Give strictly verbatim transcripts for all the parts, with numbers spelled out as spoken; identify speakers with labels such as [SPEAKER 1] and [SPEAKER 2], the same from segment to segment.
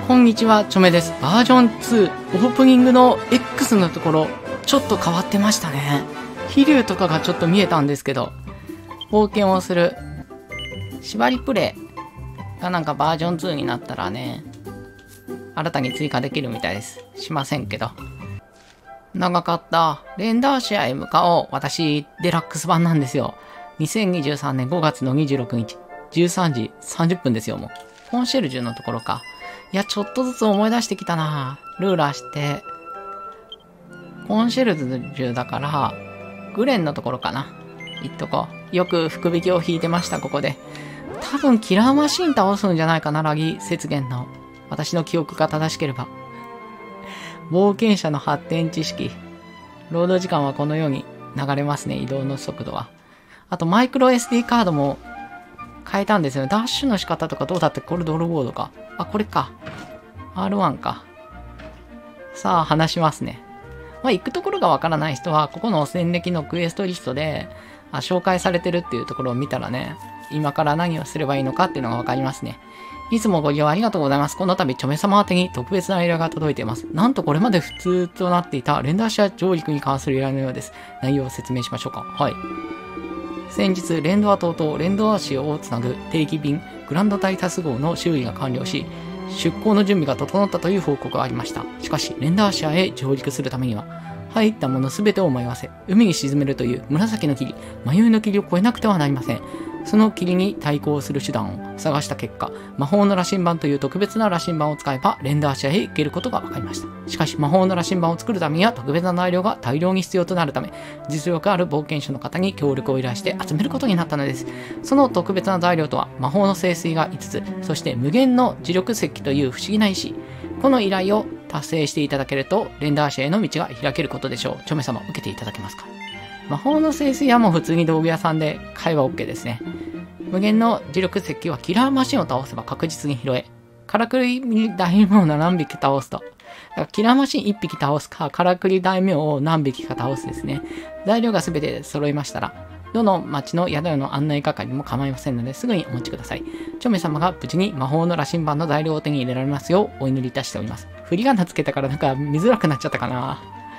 [SPEAKER 1] こんにちは、チョメです。バージョンツー、オープニングの X のところ、ちょっと変わってましたね。飛竜とかがちょっと見えたんですけど、冒険をする、縛りプレイがなんかバージョンツーになったらね、新たに追加できるみたいです。しませんけど。長かった。レンダーシアへ向かおう。私、デラックス版なんですよ。にせんにじゅうさんねんごがつのにじゅうろくにち、じゅうさんじさんじゅっぷんですよ、もう。コンシェルジュのところか。いや、ちょっとずつ思い出してきたな。ルーラーして、コンシェルジュだから、グレンのところかな。行っとこう。よく福引きを引いてました、ここで。多分、キラーマシン倒すんじゃないかな、ラギ雪原の。私の記憶が正しければ。冒険者の発展知識。ロード時間はこのように流れますね、移動の速度は。あと、マイクロ エスディー カードも変えたんですよね。ダッシュの仕方とかどうだってこれドルボードか。あ、これか。アールワン か。さあ、話しますね。まあ、行くところがわからない人は、ここの戦歴のクエストリストで、あ、紹介されてるっていうところを見たらね、今から何をすればいいのかっていうのがわかりますね。いつもご利用ありがとうございます。この度、チョメ様宛てに特別な依頼が届いています。なんとこれまで普通となっていたレンダーシア上陸に関する依頼のようです。内容を説明しましょうか。はい。先日、レンドア島とレンドア市をつなぐ定期便グランドタイタス号の修理が完了し、出港の準備が整ったという報告がありました。しかし、レンダーシアへ上陸するためには、入ったものすべてを迷わせ、海に沈めるという紫の霧、迷いの霧を越えなくてはなりません。その霧に対抗する手段を探した結果、魔法の羅針盤という特別な羅針盤を使えば、レンダーシアへ行けることが分かりました。しかし、魔法の羅針盤を作るためには特別な材料が大量に必要となるため、実力ある冒険者の方に協力を依頼して集めることになったのです。その特別な材料とは、魔法の聖水がいつつ、そして無限の磁力石という不思議な石。この依頼を達成していただけると、レンダーシアへの道が開けることでしょう。チョメ様、受けていただけますか？魔法の聖水はもう普通に道具屋さんで買えば OK ですね。無限の磁力石はキラーマシンを倒せば確実に拾え。からくり大名を何匹倒すと。だからキラーマシンいっぴき倒すか、からくり大名を何匹か倒すですね。材料が全て揃いましたら、どの町の宿屋の案内係も構いませんので、すぐにお持ちください。チョメ様が無事に魔法の羅針盤の材料を手に入れられますようお祈りいたしております。振り仮名つけたからなんか見づらくなっちゃったかな。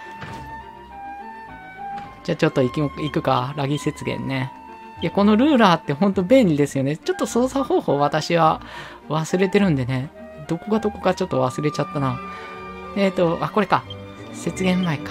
[SPEAKER 1] じゃあちょっと行き行くか、ラギ雪原ね。いや、このルーラーってほんと便利ですよね。ちょっと操作方法私は忘れてるんでね。どこがどこかちょっと忘れちゃったな。えっと、あ、これか。雪原前か。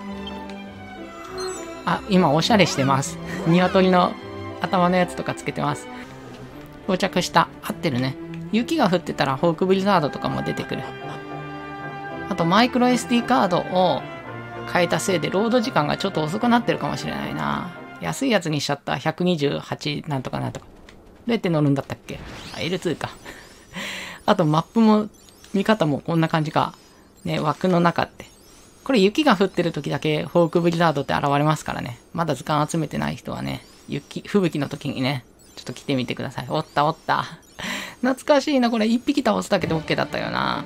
[SPEAKER 1] あ、今おしゃれしてます。鶏の頭のやつとかつけてます。到着した。合ってるね。雪が降ってたらホークブリザードとかも出てくる。あとマイクロ エスディー カードを変えたせいでロード時間がちょっと遅くなってるかもしれないな。安いやつにしちゃった。ひゃくにじゅうはちなんとかなんとか。どうやって乗るんだったっけ？あ、エルツー か。あとマップも見方もこんな感じか。ね、枠の中って。これ雪が降ってる時だけホークブリザードって現れますからね。まだ図鑑集めてない人はね、雪、吹雪の時にね、ちょっと来てみてください。おったおった。懐かしいな、これ。一匹倒すだけで OK だったよな。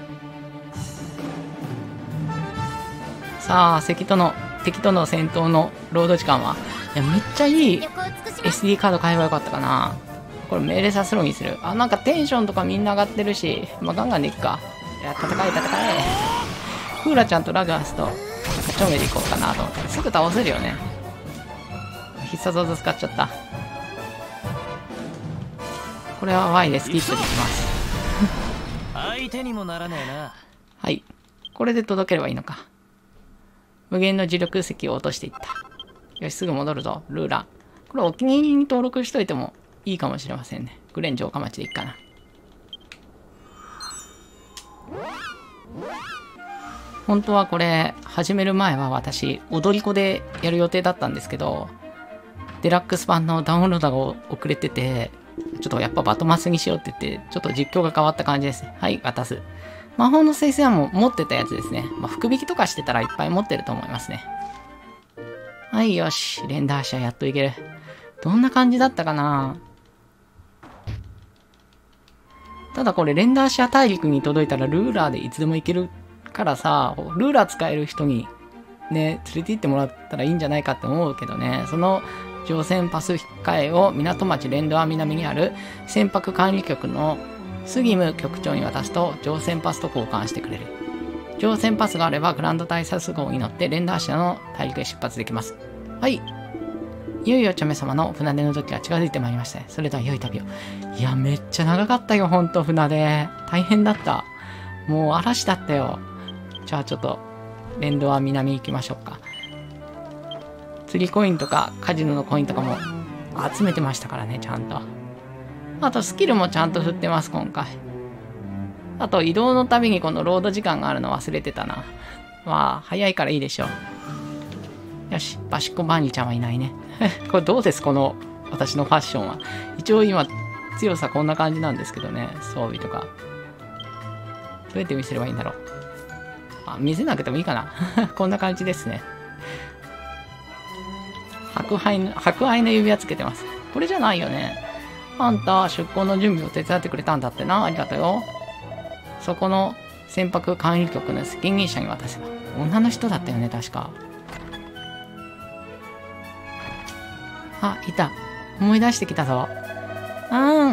[SPEAKER 1] さあ、敵との、敵との戦闘のロード時間は、いや、めっちゃいい エスディー カード買えばよかったかな。これ命令させろにする。あ、なんかテンションとかみんな上がってるし、まあ、ガンガンでいくか。いや、戦え戦え。フーラちゃんとラガースとチョメでいこうかなと思って。すぐ倒せるよね。必殺技使っちゃった。これは Y でスキップできます。
[SPEAKER 2] 相手にもならねえな。
[SPEAKER 1] はい。これで届ければいいのか。無限の磁力石を落としていった。よし、すぐ戻るぞ。ルーラー。これお気に入りに登録しといてもいいかもしれませんね。グレン城下町でいいかな。本当はこれ、始める前は私、踊り子でやる予定だったんですけど、デラックス版のダウンロードが遅れてて、ちょっとやっぱバトマスにしようって言って、ちょっと実況が変わった感じですね。はい、渡す。魔法の聖水はもう持ってたやつですね。まあ、福引きとかしてたらいっぱい持ってると思いますね。はい、よし。レンダーシャやっといける。どんな感じだったかな。ただこれ、レンダーシャ大陸に届いたらルーラーでいつでも行けるからさ、ルーラー使える人にね、連れて行ってもらったらいいんじゃないかって思うけどね、その乗船パスフィカへを港町レンドア南にある船舶管理局のスギム局長に渡すと乗船パスと交換してくれる。乗船パスがあればグランド大サス号に乗ってレンダーシアの大陸へ出発できます。はい。いよいよチョメ様の船出の時が近づいてまいりましたね。それでは良い旅を。いや、めっちゃ長かったよ、ほんと船出。大変だった。もう嵐だったよ。じゃあちょっと、連動は南行きましょうか。釣りコインとかカジノのコインとかも集めてましたからね、ちゃんと。あとスキルもちゃんと振ってます、今回。あと移動のたびにこのロード時間があるの忘れてたな。まあ、早いからいいでしょう。よし、バシッコバーニーちゃんはいないね。これどうです、この私のファッションは。一応今、強さこんな感じなんですけどね、装備とか。どうやって見せればいいんだろう。あ、見せなくてもいいかな。こんな感じですね。白灰の、白灰の指輪つけてます。これじゃないよね。あんた、出航の準備を手伝ってくれたんだってな。ありがとうよ。そこの船舶管理局の責任者に渡せば。女の人だったよね、確か。あ、いた。思い出してきたぞ。うん、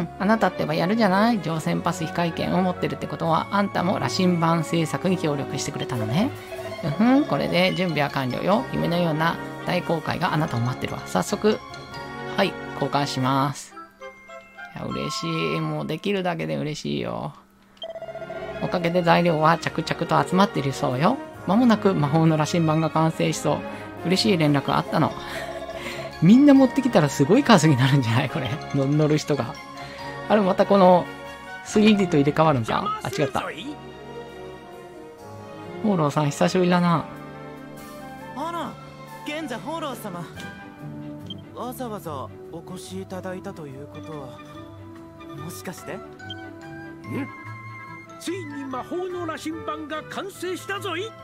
[SPEAKER 1] あなたってばやるじゃない。乗船パス非会見を持ってるってことは、あんたも羅針盤制作に協力してくれたのね。うふん、これで準備は完了よ。夢のような大公開があなたを待ってるわ。早速、はい、交換します。いや、嬉しい。もうできるだけで嬉しいよ。おかげで材料は着々と集まっているそうよ。まもなく魔法の羅針盤が完成しそう。嬉しい連絡があったの。みんな持ってきたらすごい数になるんじゃないこれ。乗る人が。あれ、またこの スリーディー と入れ替わるんか。あ、違った。ホーローさん、久しぶりだな。
[SPEAKER 3] あら、賢者ホーロー様。わざわざお越しいただいたということは、もしかして？ん？
[SPEAKER 4] ついに魔法の羅針盤が完成したぞい。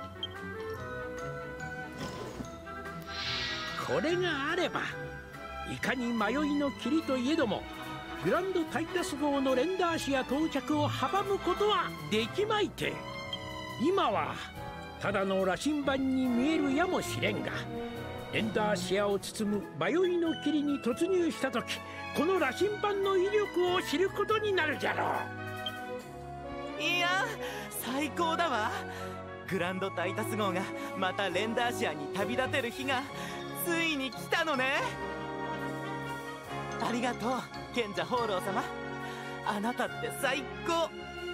[SPEAKER 4] これがあれば、いかに迷いの霧といえどもグランドタイタス号のレンダーシア到着を阻むことはできまいて。今はただの羅針盤に見えるやもしれんが、レンダーシアを包む迷いの霧に突入した時、この羅針盤の威力を知ることになるじゃろう。
[SPEAKER 3] いや、最高だわ。グランドタイタス号がまたレンダーシアに旅立てる日がついに来たのね。ありがとう、賢者ホーロー様。あなたって最高。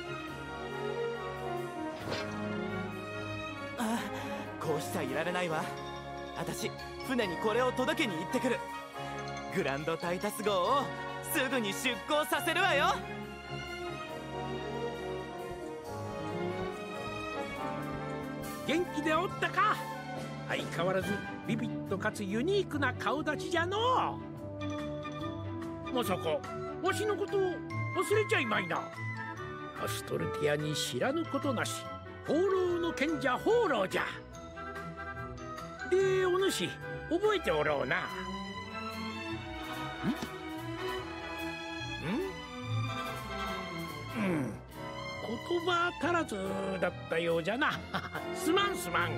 [SPEAKER 3] あ、こうしちゃいられないわ。私、船にこれを届けに行ってくる。グランドタイタス号をすぐに出港させるわよ。
[SPEAKER 4] 元気でおったか。相変わらずビビッとかつユニークな顔立ちじゃのう。まさかわしのことを忘れちゃいまいな。アストルティアに知らぬことなし、放浪の賢者放浪じゃ。で、お主覚えておろうな。んんうん言葉足らずだったようじゃな。すまんすまん。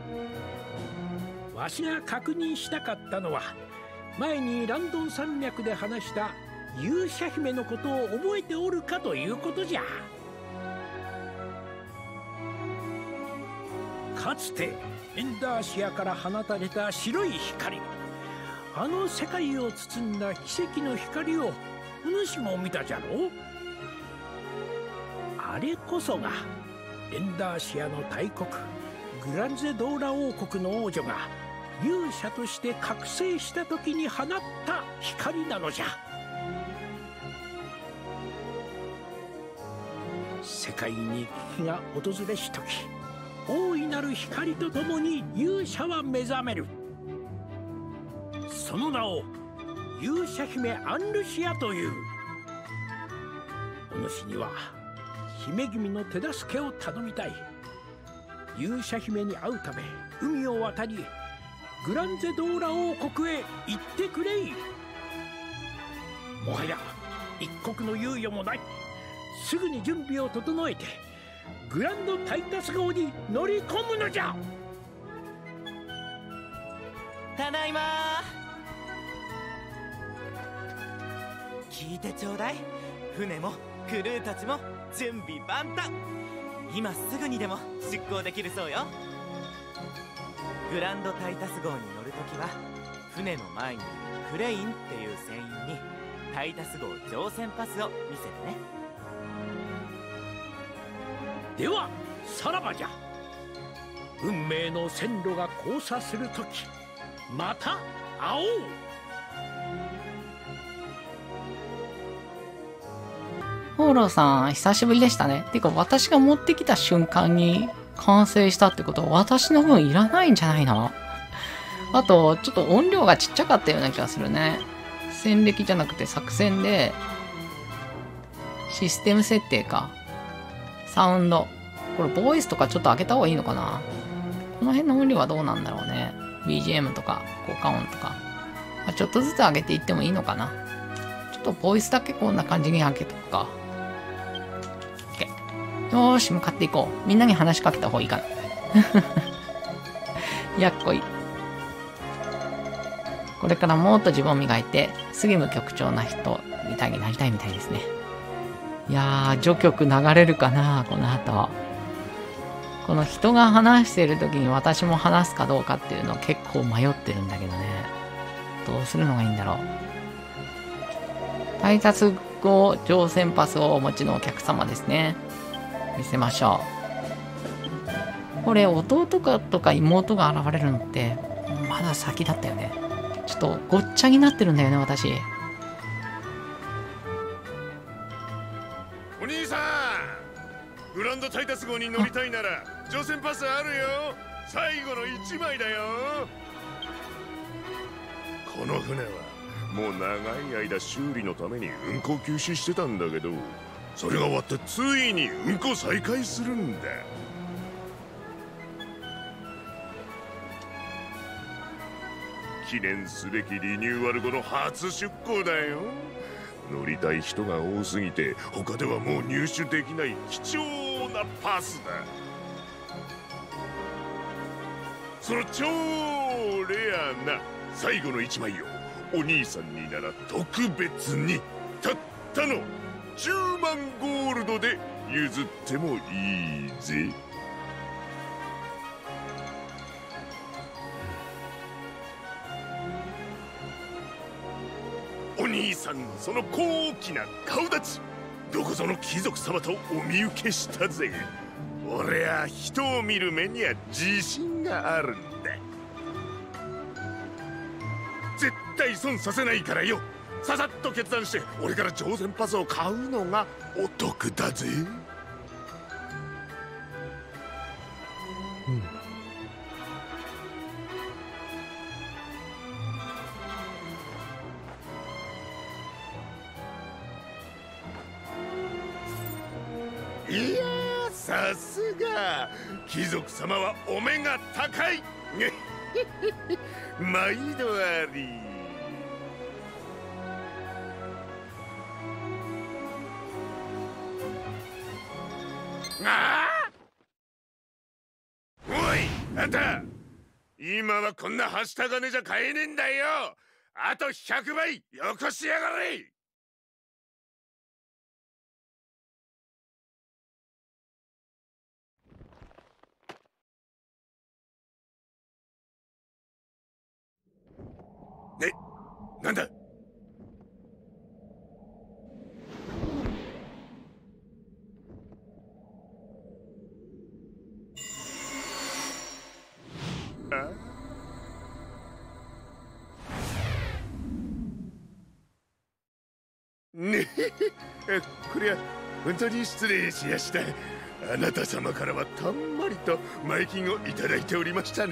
[SPEAKER 4] わしが確認したかったのは、前にランドン山脈で話した勇者姫のことを覚えておるかということじゃ。かつてエンダーシアから放たれた白い光、あの世界を包んだ奇跡の光をお主も見たじゃろう。あれこそがエンダーシアの大国グランゼドーラ王国の王女が勇者として覚醒した時に放った光なのじゃ。世界に危機が訪れし時、大いなる光とともに勇者は目覚める。その名を勇者姫アンルシアという。お主には姫君の手助けを頼みたい。勇者姫に会うため海を渡りグランゼドーラ王国へ行ってくれい。もはや一刻の猶予もない。すぐに準備を整えてグランドタイタス号に乗り込むのじゃ。ただいま。
[SPEAKER 3] 聞いてちょうだい。船もクルーたちも準備万端。今すぐにでも出港できるそうよ。グランドタイタス号に乗るときは船の前にいるクレインっていう船員にタイタス号乗船パスを見せてね。
[SPEAKER 4] ではさらばじゃ。運命の線路が交差するとき、また会おう。
[SPEAKER 1] ホーローさん久しぶりでしたね。てか私が持ってきた瞬間に完成したってことは私の分いらないんじゃないの？あとちょっと音量がちっちゃかったような気がするね。戦歴じゃなくて作戦でシステム設定か。サウンドこれボイスとかちょっと上げた方がいいのかな。この辺の音量はどうなんだろうね。 ビージーエム とか効果音とか、まあ、ちょっとずつ上げていってもいいのかな。ちょっとボイスだけこんな感じに上げとくか。よーし、向かっていこう。みんなに話しかけた方がいいかな。やっこい。これからもっと自分を磨いて、スギム局長な人みたいになりたいみたいですね。いやー、序曲流れるかな、この後。この人が話してる時に私も話すかどうかっていうのを結構迷ってるんだけどね。どうするのがいいんだろう。タイタス号乗船パスをお持ちのお客様ですね。見せましょう。これ弟かとか妹が現れるのってまだ先だったよね。ちょっとごっちゃになってるんだよね私。
[SPEAKER 5] お兄さん、グランドタイタス号に乗りたいなら乗船パスあるよ。最後のいちまいだよ。この船はもう長い間修理のために運航休止してたんだけど、それが終わってついに運航再開するんだ。記念すべきリニューアル後の初出航だよ。乗りたい人が多すぎて他ではもう入手できない貴重なパスだ。その超レアな最後のいちまいをお兄さんになら特別にたったのじゅうまんゴールドで譲ってもいいぜ。お兄さんのその高貴な顔立ち、どこぞの貴族様とお見受けしたぜ。俺は人を見る目には自信があるんだ。絶対損させないからよ。ささっと決断して俺から乗船パスを買うのがお得だぜ。うん、いやー、さすが貴族様はお目が高い。毎度あり。ああ！おい、あんた！今はこんなはした金じゃ買えねえんだよ。あとひゃくばいよこしやがれ。え、なんだ？ねえ、こりゃ本当に失礼しやした。あなた様からはたんまりと前金をいただいておりましたね。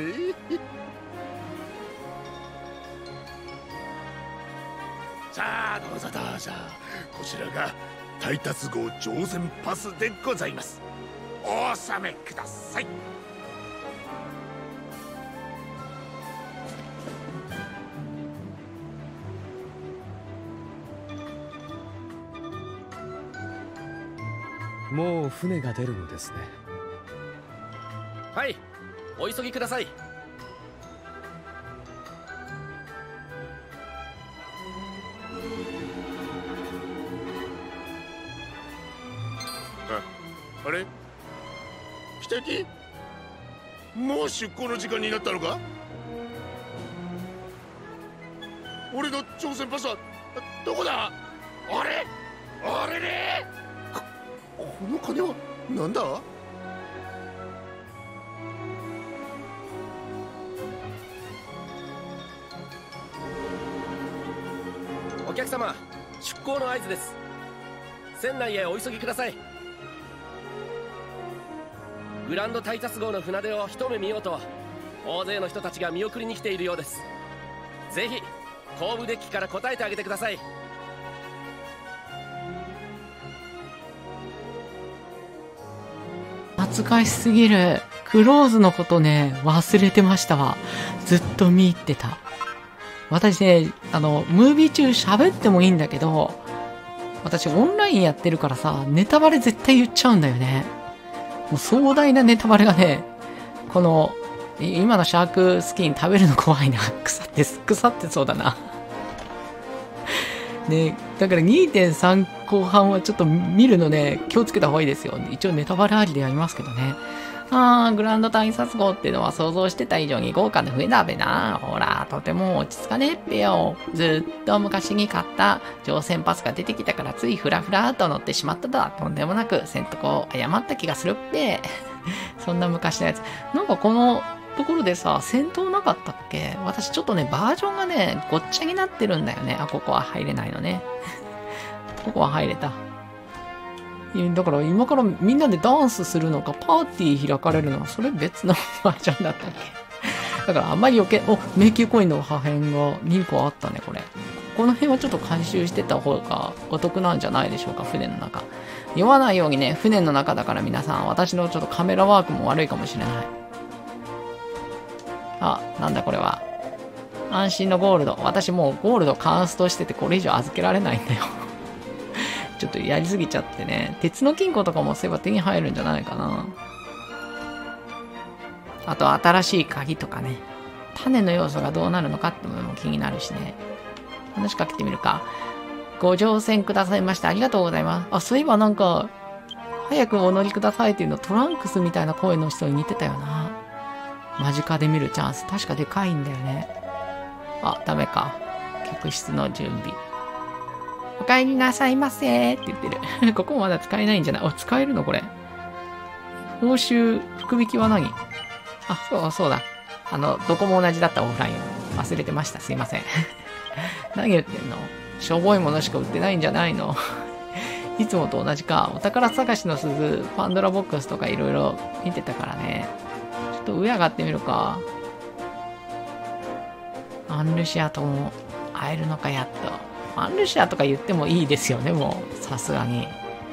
[SPEAKER 5] さあどうぞどうぞ、こちらがタイタス号乗船パスでございます。お納めください。
[SPEAKER 6] もう船が出るのですね。
[SPEAKER 2] はい、お急ぎください。
[SPEAKER 5] あれ汽笛、もう出港の時間になったのか？俺の挑戦パスはどこだ？あれあれれ、ここの金はなんだ？
[SPEAKER 2] お客様、出港の合図です。船内へお急ぎください。グランドタイタス号の船出を一目見ようと大勢の人たちが見送りに来ているようです。ぜひ後部デッキから答えてあげてください。
[SPEAKER 1] 懐かしすぎる。クローズのことね、忘れてましたわ。ずっと見入ってた。私ね、あの、ムービー中喋ってもいいんだけど、私オンラインやってるからさ、ネタバレ絶対言っちゃうんだよね。もう壮大なネタバレがね、この、今のシャークスキン食べるの怖いな。腐って、腐ってそうだな。ね、だから にてんさん 後半はちょっと見るのね、気をつけた方がいいですよ。一応ネタバレありでやりますけどね。あー、グランドタイタス号っていうのは想像してた以上に豪華な船だべな。ほら、とても落ち着かねえっぺよ。ずっと昔に買った乗船パスが出てきたからついフラフラーと乗ってしまっただ。とんでもなく船徳を誤った気がするっぺ。そんな昔のやつ。なんかこのところでさ、戦闘なかったっけ？私ちょっとね、バージョンがね、ごっちゃになってるんだよね。あ、ここは入れないのね。ここは入れた。だから今からみんなでダンスするのか、パーティー開かれるのは、それ別のバージョンだったっけ？だからあんまり余計、お、迷宮コインの破片がにこあったね、これ。この辺はちょっと回収してた方がお得なんじゃないでしょうか、船の中。酔わないようにね、船の中だから皆さん、私のちょっとカメラワークも悪いかもしれない。あ、なんだこれは。安心のゴールド。私もうゴールドカーストしててこれ以上預けられないんだよ。ちょっとやりすぎちゃってね。鉄の金庫とかもそういえば手に入るんじゃないかな。あと新しい鍵とかね。種の要素がどうなるのかってのも気になるしね。話しかけてみるか。ご乗船くださいました。ありがとうございます。あ、そういえばなんか、早くお乗りくださいっていうのトランクスみたいな声の人に似てたよな。間近で見るチャンス。確かでかいんだよね。あ、ダメか。客室の準備。お帰りなさいませーって言ってる。ここまだ使えないんじゃない？あ、使えるのこれ。報酬、福引きは何？あ、そうそうだ。あの、どこも同じだったオフラインを。忘れてました。すいません。何言ってんの？しょぼいものしか売ってないんじゃないの？いつもと同じか。お宝探しの鈴、パンドラボックスとかいろいろ見てたからね。ちょっと上上がってみるか。アンルシアとも会えるのかやっと。アンルシアとか言ってもいいですよね、もう。さすがに。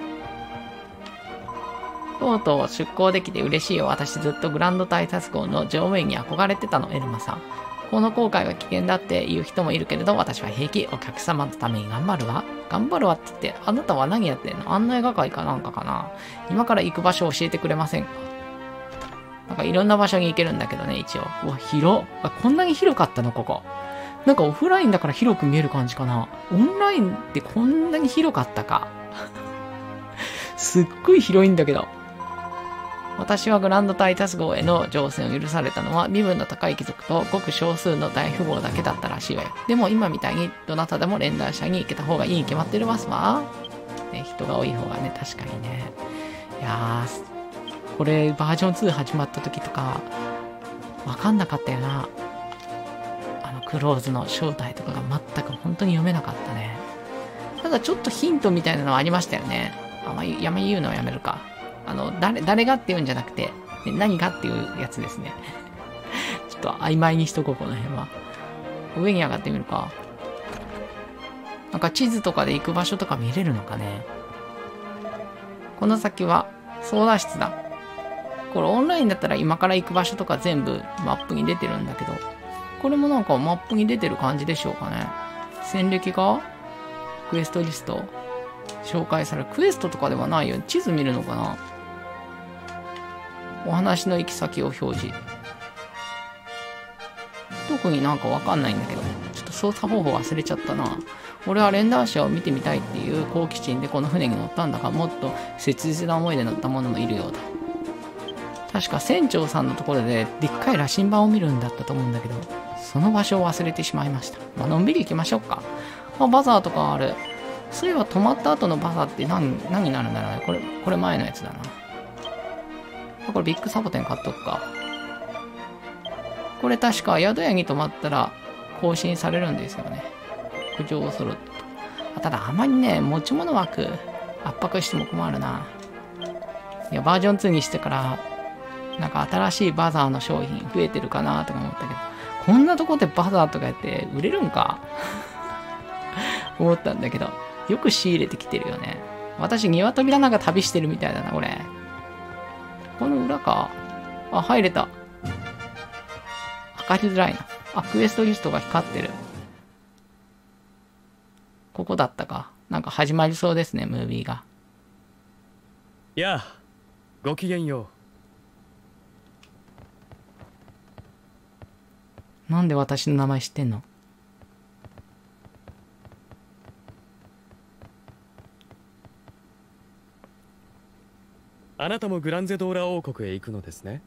[SPEAKER 1] とうとう出港できて嬉しいよ。私ずっとグランドタイタス号の乗務員に憧れてたの、エルマさん。この航海は危険だって言う人もいるけれど、私は平気。お客様のために頑張るわ。頑張るわって言って、あなたは何やってんの？案内係かなんかかな？今から行く場所を教えてくれませんか？なんかいろんな場所に行けるんだけどね、一応。うわ、広。あ、こんなに広かったの、ここ。なんかオフラインだから広く見える感じかな。オンラインってこんなに広かったか。すっごい広いんだけど。私はグランドタイタス号への乗船を許されたのは身分の高い貴族とごく少数の大富豪だけだったらしいわよ。でも今みたいにどなたでも連弾車に行けた方がいいに決まってるますわ。ね、人が多い方がね、確かにね。いやー、これバージョンツー始まった時とか、わかんなかったよな。クローズの正体とかが全く本当に読めなかったね。ただちょっとヒントみたいなのはありましたよね。あんまりやめ言うのはやめるか。あの、誰、誰がって言うんじゃなくて、ね、何がっていうやつですね。ちょっと曖昧にしとこう、この辺は。上に上がってみるか。なんか地図とかで行く場所とか見れるのかね。この先は操舵室だ。これオンラインだったら今から行く場所とか全部マップに出てるんだけど、これもなんかマップに出てる感じでしょうかね。戦歴がクエストリスト紹介される。クエストとかではないよ。地図見るのかな。お話の行き先を表示。特になんかわかんないんだけど。ちょっと操作方法忘れちゃったな。 俺はレンダーシアを見てみたいっていう好奇心でこの船に乗ったんだが、もっと切実な思いで乗った者もいるようだ。確か船長さんのところででっかい羅針盤を見るんだったと思うんだけど、その場所を忘れてしまいました。まあのんびり行きましょうか。あ、バザーとかある。そういえば止まった後のバザーって何何になるんだろうね。これこれ前のやつだな。これビッグサボテン買っとくか。これ確か宿屋に泊まったら更新されるんですよね。浮上すると。ただあまりね、持ち物枠圧迫しても困るな。いや、バージョンツーにしてからなんか新しいバザーの商品増えてるかなとか思ったけど、こんなとこでバザーとかやって売れるんか思ったんだけど、よく仕入れてきてるよね。私鶏だなんか旅してるみたいだなこれ。この裏か。あ、入れた。測りづらいな。あ、クエストリストが光ってる。ここだったか。なんか始まりそうですね、ムービーが。
[SPEAKER 6] やあ、ごきげんよ
[SPEAKER 1] う。なんで私の名前知ってんの？
[SPEAKER 6] あなたもグランゼドーラ王国へ行くのですね。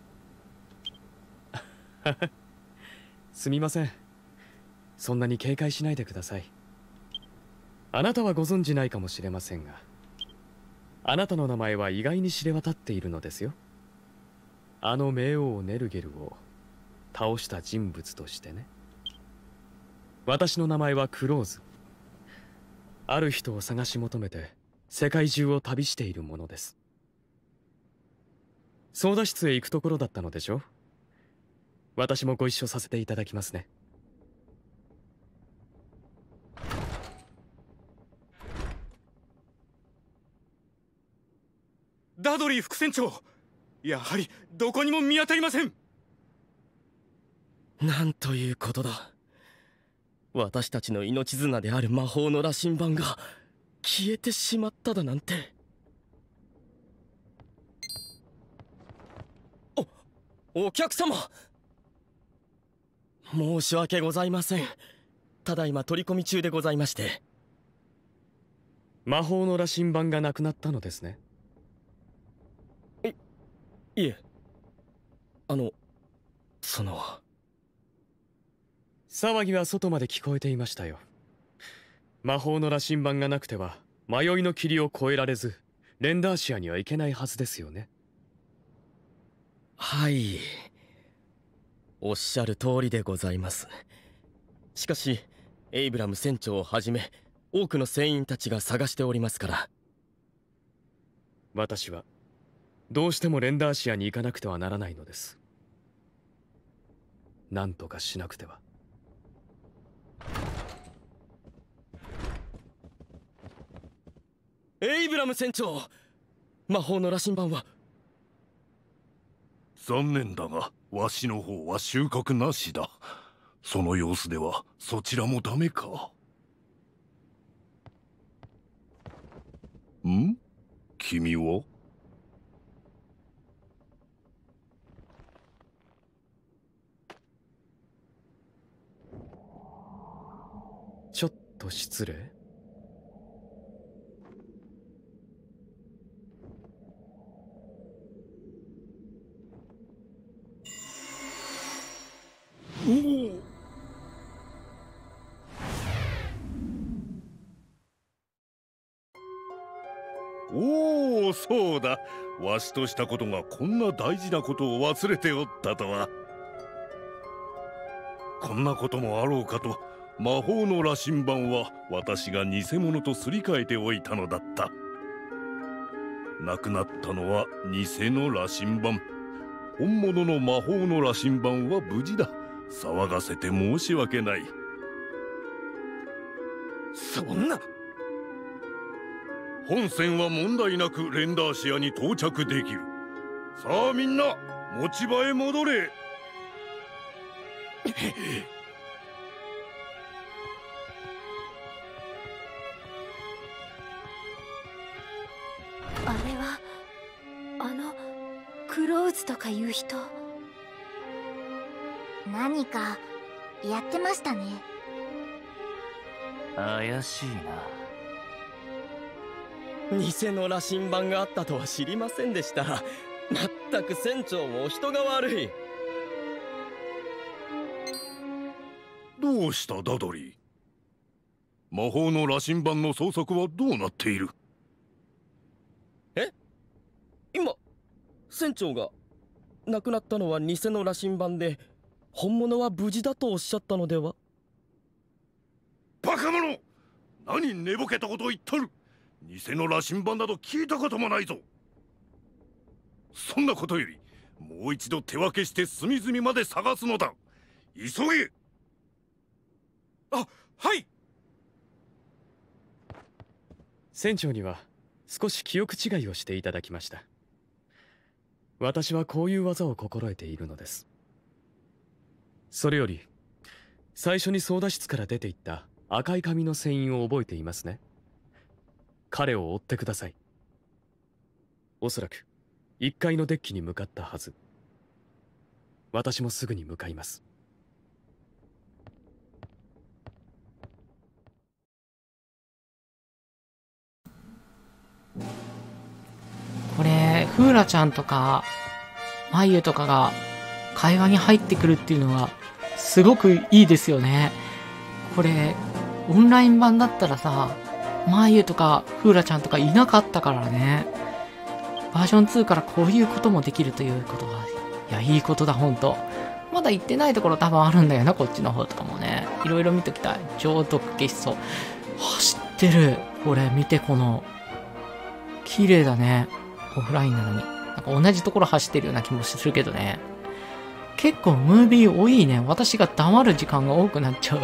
[SPEAKER 6] すみません。そんなに警戒しないでください。あなたはご存じないかもしれませんが、あなたの名前は意外に知れ渡っているのですよ。あの冥王ネルゲルを倒した人物としてね。私の名前はクローズ。ある人を探し求めて世界中を旅しているものです。操舵室へ行くところだったのでしょ。私もご一緒させていただきますね。
[SPEAKER 7] ダドリー副船長、やはりどこにも見当たりません。
[SPEAKER 2] なんということだ。私たちの命綱である魔法の羅針盤が消えてしまっただなんて。お、お客様、申し訳ございません。ただいま取り込み中でございまして。
[SPEAKER 6] 魔法の羅針盤がなくなったのですね。
[SPEAKER 2] い、いえ、あの、その。
[SPEAKER 6] 騒ぎは外まで聞こえていましたよ。魔法の羅針盤がなくては迷いの霧を越えられず、レンダーシアには行けないはずですよね。
[SPEAKER 2] はい、おっしゃる通りでございます。しかしエイブラム船長をはじめ多くの船員たちが探しておりますから。
[SPEAKER 6] 私はどうしてもレンダーシアに行かなくてはならないのです。何とかしなくては。
[SPEAKER 2] エイブラム船長、魔法の羅針盤は。
[SPEAKER 5] 残念だがわしの方は収穫なしだ。その様子ではそちらもダメか。ん？君は？
[SPEAKER 6] ちょっと失礼。
[SPEAKER 5] おお、そうだ。わしとしたことがこんな大事なことを忘れておったとは。こんなこともあろうかと魔法の羅針盤は私が偽物とすり替えておいたのだった。なくなったのは偽の羅針盤。本物の魔法の羅針盤は無事だ。騒がせて申し訳ない。
[SPEAKER 7] そんな。
[SPEAKER 5] 本船は問題なくレンダーシアに到着できる。さあみんな持ち場へ戻れ。
[SPEAKER 8] あれはあのクローズとかいう人。何かやってましたね。
[SPEAKER 3] 怪しいな。
[SPEAKER 9] 偽の羅針盤があったとは知りませんでした。まったく船長も人が悪い。
[SPEAKER 5] どうしたダドリー。魔法の羅針盤の捜索はどうなっている？
[SPEAKER 9] え？今船長が亡くなったのは偽の羅針盤で本物は無事だとおっしゃったのでは？
[SPEAKER 5] バカ者！何寝ぼけたことを言っとる。偽の羅針盤など聞いたこともないぞ。そんなことよりもう一度手分けして隅々まで探すのだ。急げ。
[SPEAKER 7] あ、はい。
[SPEAKER 6] 船長には少し記憶違いをしていただきました。私はこういう技を心得ているのです。それより最初に操舵室から出ていった赤い髪の船員を覚えていますね。彼を追ってください。おそらくいっかいのデッキに向かったはず。私もすぐに向かいます。
[SPEAKER 1] これフーラちゃんとかマユとかが会話に入ってくるっていうのはすごくいいですよね。これオンライン版だったらさ、マユとかフーラちゃんとかいなかったからね。バージョンツーからこういうこともできるということは、いや、いいことだ、ほんと。まだ行ってないところ多分あるんだよな、こっちの方とかもね。いろいろ見ときたい。浄土化しそう。走ってる。これ見て、この綺麗だね。オフラインなのに。なんか同じところ走ってるような気もするけどね。結構ムービー多いね。私が黙る時間が多くなっちゃう。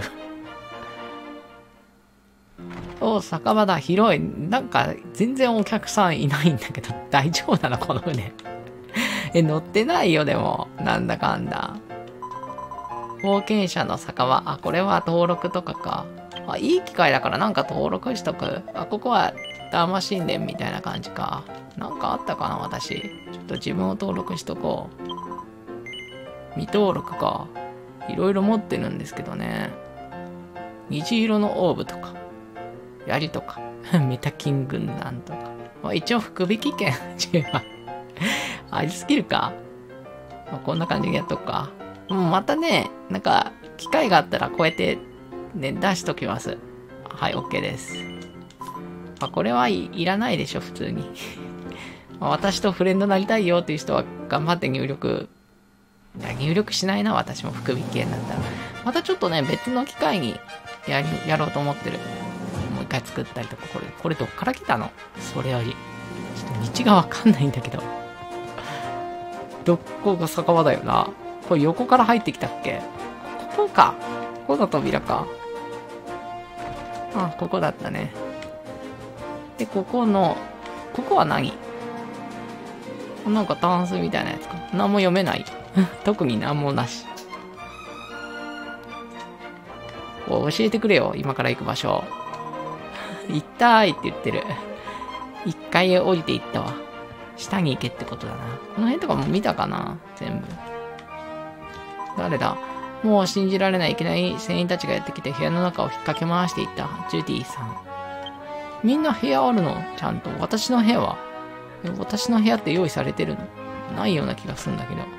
[SPEAKER 1] お、酒場だ。広い。なんか全然お客さんいないんだけど、大丈夫なのこの船。え、乗ってないよ、でも。なんだかんだ。冒険者の酒場。あ、これは登録とかか。あ、いい機会だからなんか登録しとく。あ、ここはダーマ神殿みたいな感じか。なんかあったかな、私。ちょっと自分を登録しとこう。未登録か。いろいろ持ってるんですけどね。虹色のオーブとか。槍とか。メタキン軍団とか。まあ、一応福引券じゅうまん。あれスキルか。まあ、こんな感じでやっとくか。もうまたね、なんか、機会があったらこうやって、ね、出しときます。はい、OK です。まあ、これはいいらないでしょ、普通に。まあ私とフレンドなりたいよっていう人は頑張って入力。いや、入力しないな、私も福引券だったら。またちょっとね、別の機会にやり、やろうと思ってる。もう一回作ったりとか、これ、これどっから来たの？それより。ちょっと道がわかんないんだけど。どこが酒場だよな。これ横から入ってきたっけ？ここか。ここの扉か。あ、ここだったね。で、ここの、ここは何？なんかタンスみたいなやつか。何も読めない。特に何もなし。お、教えてくれよ。今から行く場所。行ったーいって言ってる。一回降りて行ったわ。下に行けってことだな。この辺とかも見たかな全部。誰だ？もう信じられない。いきなり船員たちがやってきて部屋の中を引っ掛け回していった。ジュディさん。みんな部屋あるの？ちゃんと。私の部屋は？私の部屋って用意されてるの？ないような気がするんだけど。こ,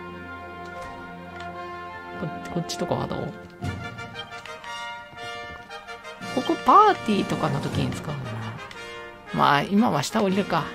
[SPEAKER 1] こっちとかはどう？ここパーティーとかの時に使うのかな。まあ今は下降りるか。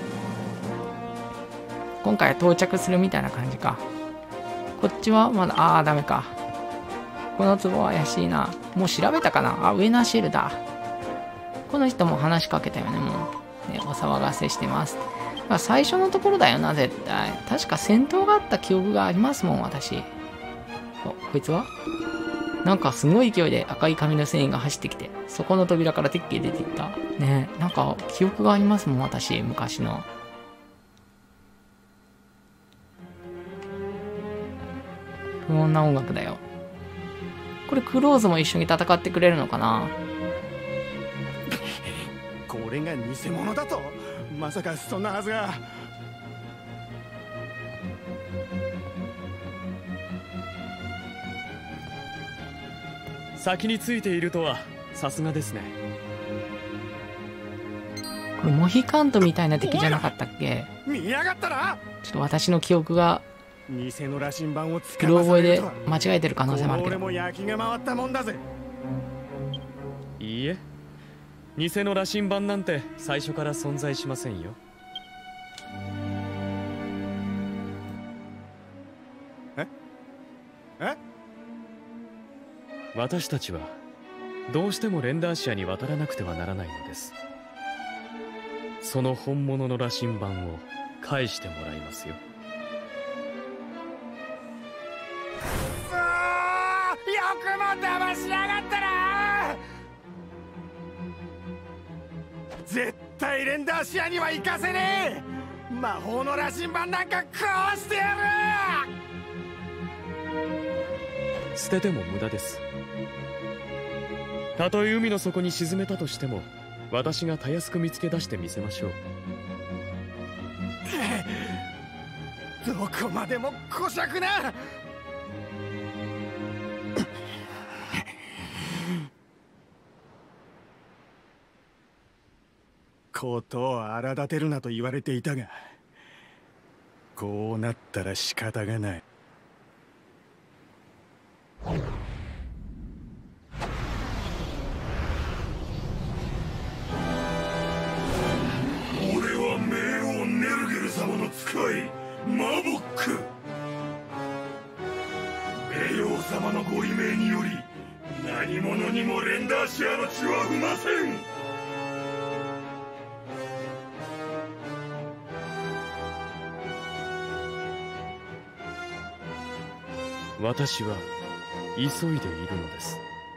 [SPEAKER 1] 今回は到着するみたいな感じか。こっちはまだ、ああ、ダメか。この壺は怪しいな。もう調べたかなあ、ウェナシェルだ。この人も話しかけたよね、もう。ね、お騒がせしてます。まあ、最初のところだよな、絶対。確か戦闘があった記憶がありますもん、私。お、こいつはなんかすごい勢いで赤い髪の繊維が走ってきて、そこの扉からてっきり出ていった。ねえ、なんか記憶がありますもん、私、昔の。不穏な音楽だよ。これクローズも一緒に戦ってくれるのかな？
[SPEAKER 7] これが偽物だと？まさかそんなはずが。
[SPEAKER 6] 先についているとはさすがですね。
[SPEAKER 1] これモヒカントみたいな敵じゃなかったっけ？
[SPEAKER 7] 見やがったな。
[SPEAKER 1] ちょっと私の記憶が
[SPEAKER 7] 偽の羅針盤を
[SPEAKER 1] うろ覚えで間違えてる可能性もあるけ
[SPEAKER 7] 俺
[SPEAKER 1] ど。
[SPEAKER 7] も焼きが回ったもんだぜ。
[SPEAKER 6] いいえ、偽の羅針盤なんて最初から存在しませんよ。
[SPEAKER 7] え？え？
[SPEAKER 6] 私たちはどうしてもレンダーシアに渡らなくてはならないのです。その本物の羅針盤を返してもらいますよ。
[SPEAKER 7] くそー、よくも騙しやがったな。絶対レンダーシアには行かせねえ。魔法の羅針盤なんか壊してやる。
[SPEAKER 6] 捨てても無駄です。たとえ海の底に沈めたとしても、私がたやすく見つけ出してみせましょう。
[SPEAKER 7] どこまでもこしゃくな。ことを荒立てるなと言われていたが、こうなったら仕方がない。
[SPEAKER 5] 俺は冥王ネルゲル様の使いマボック。冥王様のご遺命により何者にもレンダーシアの血は踏ません。
[SPEAKER 6] 私は急いでいるのです。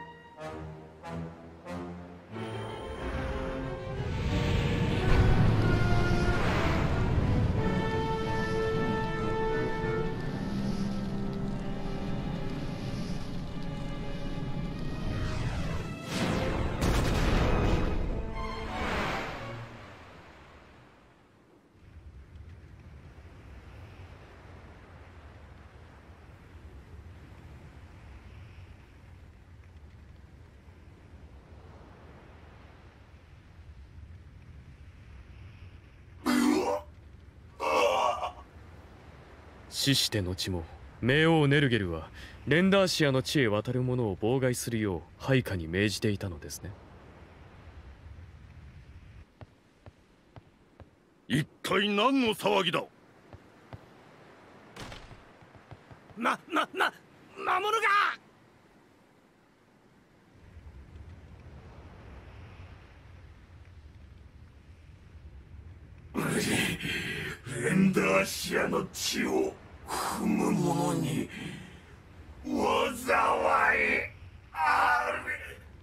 [SPEAKER 6] 死して後も冥王ネルゲルはレンダーシアの地へ渡る者を妨害するよう配下に命じていたのですね。
[SPEAKER 5] 一体何の騒ぎだ。
[SPEAKER 7] な、な、な、魔物が。
[SPEAKER 5] レンダーシアの血を踏む者に災いあれ。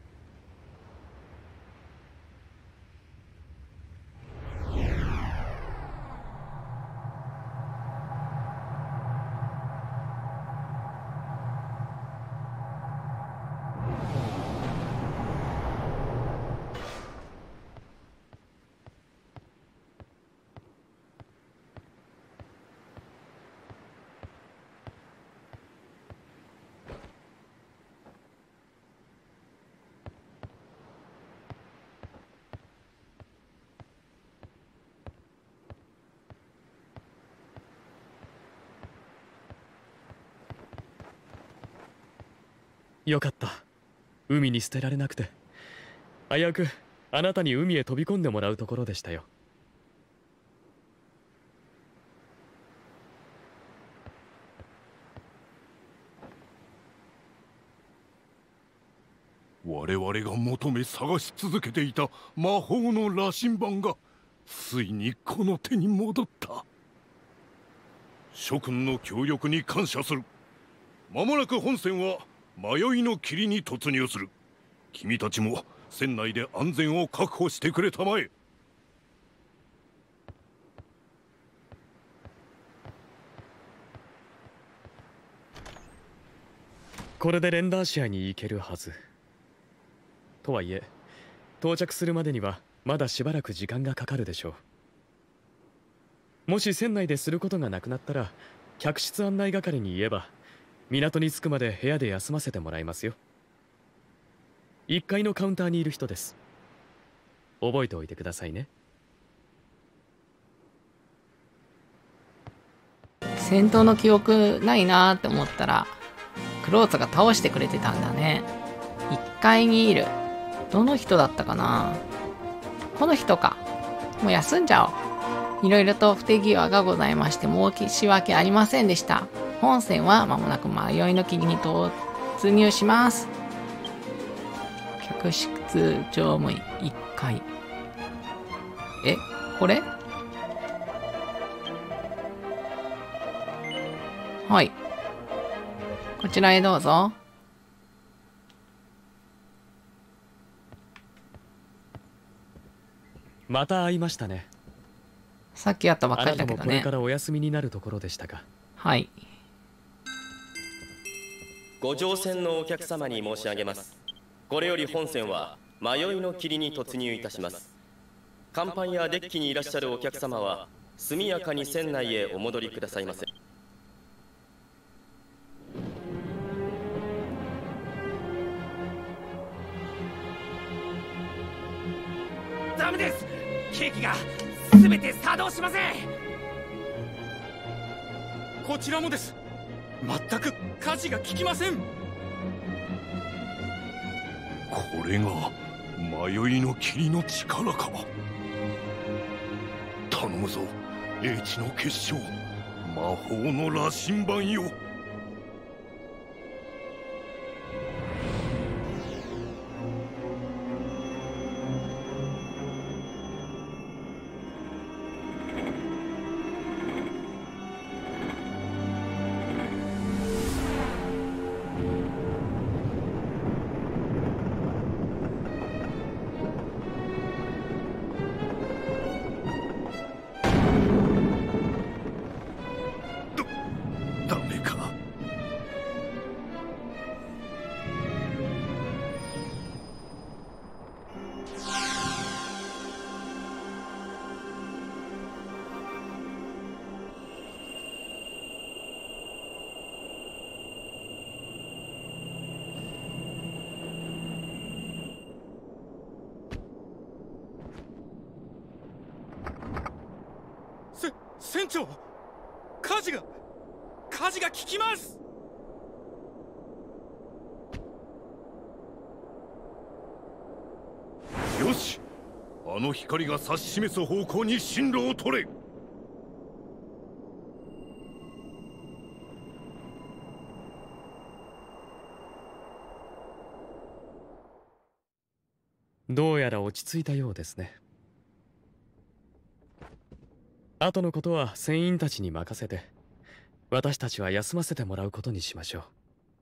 [SPEAKER 6] よかった。海に捨てられなくて。危うくあなたに海へ飛び込んでもらうところでしたよ。
[SPEAKER 5] 我々が求め探し続けていた魔法の羅針盤がついにこの手に戻った。諸君の協力に感謝する。間もなく本船は迷いの霧に突入する。君たちも船内で安全を確保してくれたまえ。
[SPEAKER 6] これでレンダーシアに行けるはず。とはいえ到着するまでにはまだしばらく時間がかかるでしょう。もし船内ですることがなくなったら客室案内係に言えば港に着くまで部屋で休ませてもらいますよ。 いっかいのカウンターにいる人です。覚えておいてくださいね。
[SPEAKER 1] 戦闘の記憶ないなーって思ったらクローツが倒してくれてたんだね。いっかいにいる。どの人だったかな。この人か。もう休んじゃおう。いろいろと不手際がございまして申し訳ありませんでした。本線は間もなく迷いの霧に突入します。客室乗務員いっかい。え、これ？はい。こちらへどうぞ。
[SPEAKER 6] また会いましたね。
[SPEAKER 1] さっき会ったばっかりだけどね。
[SPEAKER 6] あなたもこれからお休みになるところでしたか。
[SPEAKER 1] はい。
[SPEAKER 9] ご乗船のお客様に申し上げます。これより本船は迷いの霧に突入いたします。甲板やデッキにいらっしゃるお客様は速やかに船内へお戻りくださいませ。
[SPEAKER 3] ダメです。ケーキが全て作動しません。
[SPEAKER 7] こちらもです。全く舵が効きません。
[SPEAKER 5] これが迷いの霧の力か。頼むぞ、英知の結晶、魔法の羅針盤よ。
[SPEAKER 7] 船長、舵が舵が効きます。
[SPEAKER 5] よし、あの光が指し示す方向に進路を取れ。
[SPEAKER 6] どうやら落ち着いたようですね。後のことは船員たちに任せて、私たちは休ませてもらうことにしましょう。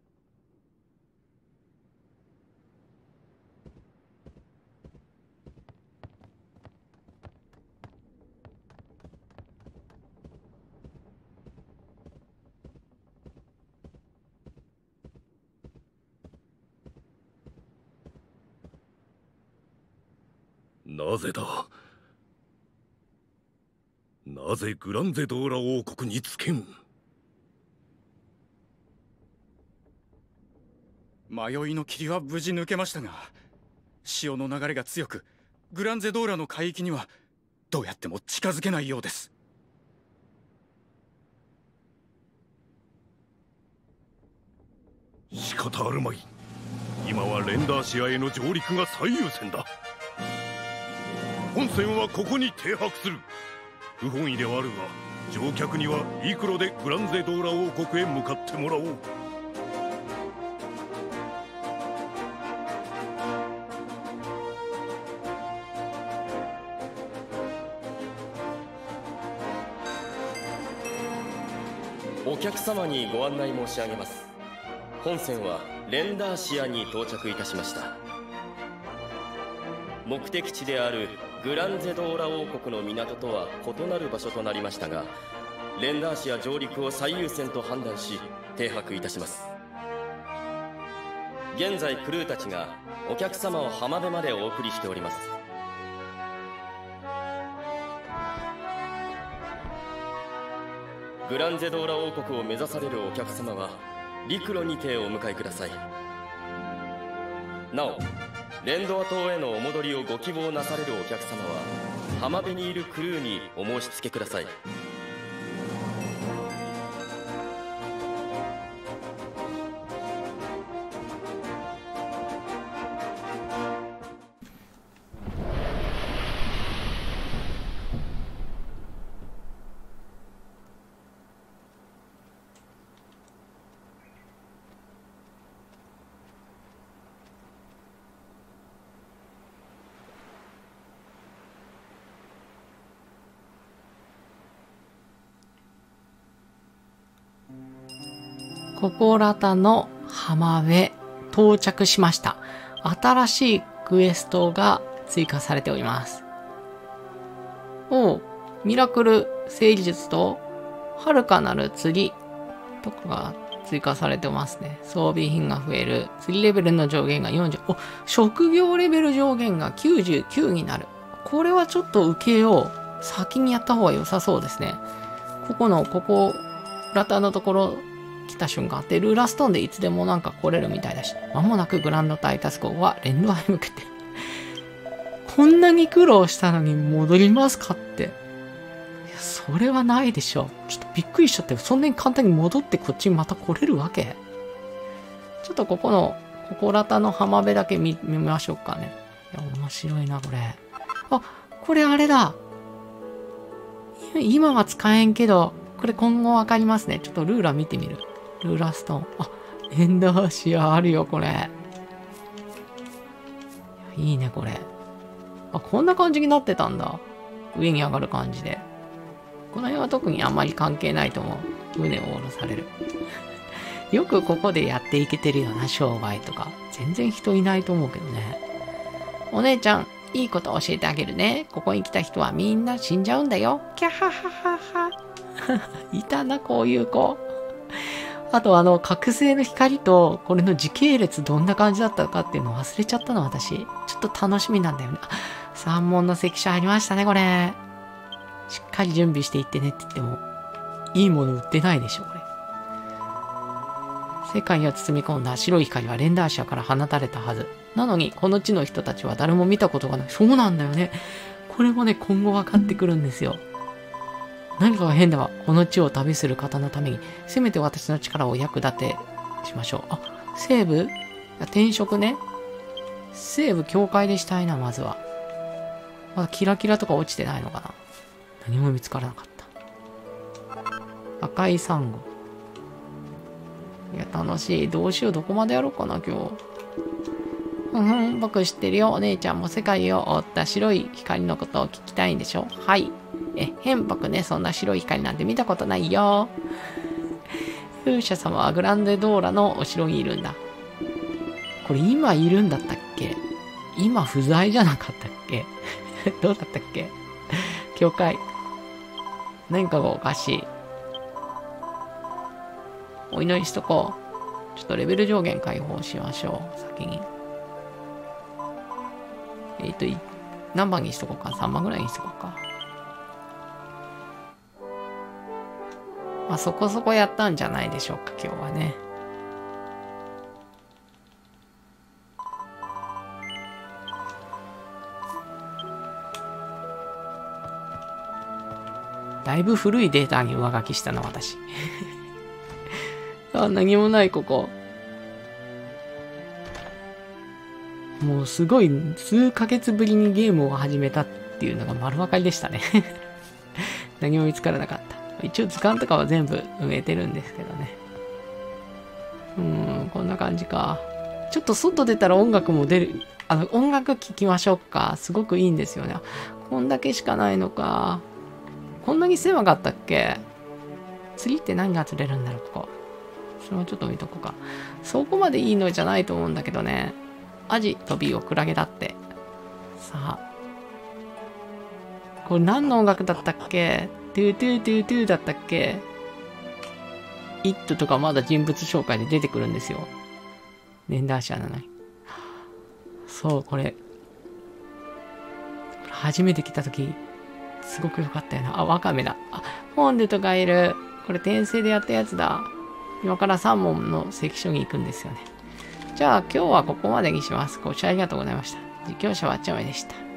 [SPEAKER 5] なぜだ。なぜグランゼドーラ王国につけん。
[SPEAKER 7] 迷いの霧は無事抜けましたが、潮の流れが強く、グランゼドーラの海域にはどうやっても近づけないようです。
[SPEAKER 5] 仕方あるまい。今はレンダーシアへの上陸が最優先だ。本船はここに停泊する。不本意ではあるが、乗客には陸路でグランゼドーラ王国へ向かってもらおう。
[SPEAKER 9] お客様にご案内申し上げます。本船はレンダーシアに到着いたしました。目的地であるグランゼドーラ王国の港とは異なる場所となりましたが、レンダーシア上陸を最優先と判断し停泊いたします。現在クルーたちがお客様を浜辺までお送りしております。グランゼドーラ王国を目指されるお客様は陸路にてお迎えください。なおレンドア島へのお戻りをご希望なされるお客様は浜辺にいるクルーにお申し付けください。
[SPEAKER 1] ココラタの浜辺到着しました。新しいクエストが追加されております。おう、ミラクル整理術と遥かなる釣りとかが追加されてますね。装備品が増える。釣りレベルの上限がよんじゅう。お、職業レベル上限がきゅうじゅうきゅうになる。これはちょっと受けよう。先にやった方が良さそうですね。ここの、ここ、ラタのところ、来た瞬間でルーラストーンでいつでもなんか来れるみたいだし、まもなくグランドタイタス号はレンドアに向けてこんなに苦労したのに戻りますかって、いやそれはないでしょ。ちょっとびっくりしちゃって、そんなに簡単に戻ってこっちにまた来れるわけ。ちょっとここのここラタの浜辺だけ 見, 見ましょうかね。いや面白いなこれ。あ、これあれだ、今は使えんけどこれ今後わかりますね。ちょっとルーラー見てみる。ルーラーストーン。あ、エンダーシアあるよ、これ。いいね、これ。あ、こんな感じになってたんだ。上に上がる感じで。この辺は特にあんまり関係ないと思う。胸を下ろされる。よくここでやっていけてるよな、商売とか。全然人いないと思うけどね。お姉ちゃん、いいこと教えてあげるね。ここに来た人はみんな死んじゃうんだよ。キャハハハハ。いたな、こういう子。あとあの、覚醒の光と、これの時系列どんな感じだったかっていうのを忘れちゃったの、私。ちょっと楽しみなんだよね。三門の関所ありましたね、これ。しっかり準備していってねって言っても、いいもの売ってないでしょ、これ。世界を包み込んだ白い光はレンダーシアから放たれたはず。なのに、この地の人たちは誰も見たことがない。そうなんだよね。これもね、今後分かってくるんですよ。何かが変では、この地を旅する方のために、せめて私の力を役立てしましょう。あ、セーブ転職ね。セーブ境界でしたいな、まずは。まだキラキラとか落ちてないのかな。何も見つからなかった。赤いサンゴ。いや、楽しい。どうしよう、どこまでやろうかな、今日。ふんふん、僕知ってるよ。お姉ちゃんも世界を覆った白い光のことを聞きたいんでしょ。はい。え、変僕ね、そんな白い光なんて見たことないよ。勇者様はグランデドーラのお城にいるんだ。これ今いるんだったっけ？今不在じゃなかったっけ？どうだったっけ？教会。何かがおかしい。お祈りしとこう。ちょっとレベル上限解放しましょう。先に。えっと、何番にしとこうか。さんばんぐらいにしとこうか。まあそこそこやったんじゃないでしょうか、今日はね。だいぶ古いデータに上書きしたな、私。あ、何もない、ここ。もうすごい、数ヶ月ぶりにゲームを始めたっていうのが丸分かりでしたね。何も見つからなかった。一応図鑑とかは全部埋めてるんですけどね。うーん、こんな感じか。ちょっと外出たら音楽も出る。あの、音楽聴きましょうか。すごくいいんですよね。こんだけしかないのか。こんなに狭かったっけ？釣りって何が釣れるんだろう、ここ。それもちょっと見とこうか。そこまでいいのじゃないと思うんだけどね。アジ、トビ、オクラゲだって。さあ。これ何の音楽だったっけ？トゥートゥートゥートゥーだったっけ？イットとかまだ人物紹介で出てくるんですよ。レンダーシアなのに。そう、これ。初めて来たとき、すごく良かったよな。あ、ワカメだ。あ、ポンデとかいる。これ転生でやったやつだ。今からさん門の関所に行くんですよね。 じゃあ今日はここまでにします。ご視聴ありがとうございました。実況者はあっちゃめでした。